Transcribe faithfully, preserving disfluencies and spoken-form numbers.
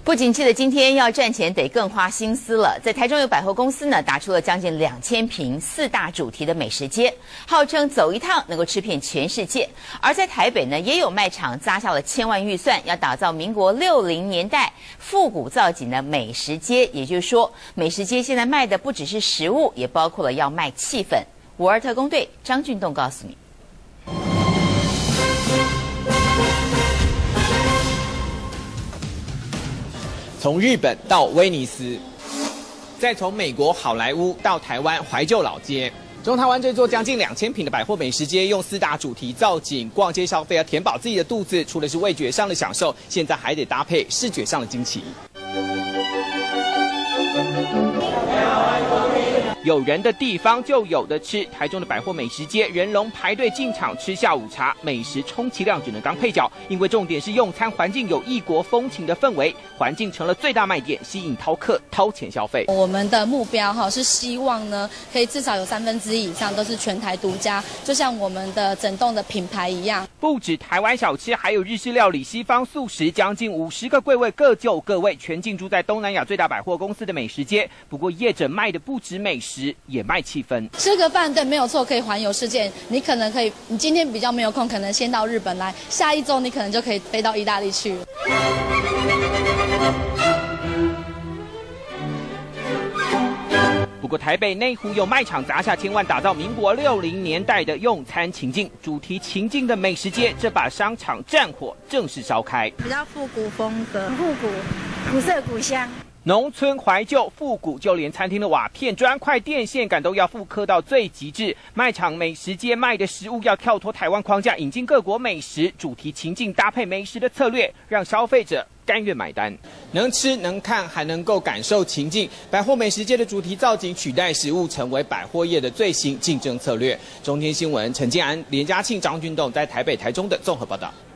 不景气的今天要赚钱得更花心思了。在台中有百货公司呢，打出了将近两千平四大主题的美食街，号称走一趟能够吃遍全世界。而在台北呢，也有卖场砸下了千万预算，要打造民国六零年代复古造景的美食街。也就是说，美食街现在卖的不只是食物，也包括了要卖气氛。五二特工队张俊栋告诉你。 从日本到威尼斯，再从美国好莱坞到台湾怀旧老街，中台湾这座将近两千平的百货美食街，用四大主题造景，逛街消费要填饱自己的肚子，除了是味觉上的享受，现在还得搭配视觉上的惊奇。 有人的地方就有的吃，台中的百货美食街人龙排队进场吃下午茶，美食充其量只能当配角，因为重点是用餐环境有异国风情的氛围，环境成了最大卖点，吸引饕客掏钱消费。 我们的目标哈是希望呢，可以至少有三分之一以上都是全台独家，就像我们的整栋的品牌一样。不止台湾小吃，还有日式料理、西方素食，将近五十个柜位各就各位，全进驻在东南亚最大百货公司的美食街。不过业者卖的不止美食。 也卖气氛，吃个饭对没有错，可以环游世界。你可能可以，你今天比较没有空，可能先到日本来，下一周你可能就可以飞到意大利去了。不过台北内湖有卖场砸下千万，打造民国六零年代的用餐情境，主题情境的美食街，这把商场战火正式烧开， 比较复古风格，复古，古色古香。 农村怀旧复古，就连餐厅的瓦片、砖块、电线杆都要复刻到最极致。卖场美食街卖的食物要跳脱台湾框架，引进各国美食，主题情境搭配美食的策略，让消费者甘愿买单。能吃能看，还能够感受情境。百货美食街的主题造景取代食物，成为百货业的最新竞争策略。中天新闻陈建安、连嘉庆、张俊栋在台北、台中的综合报道。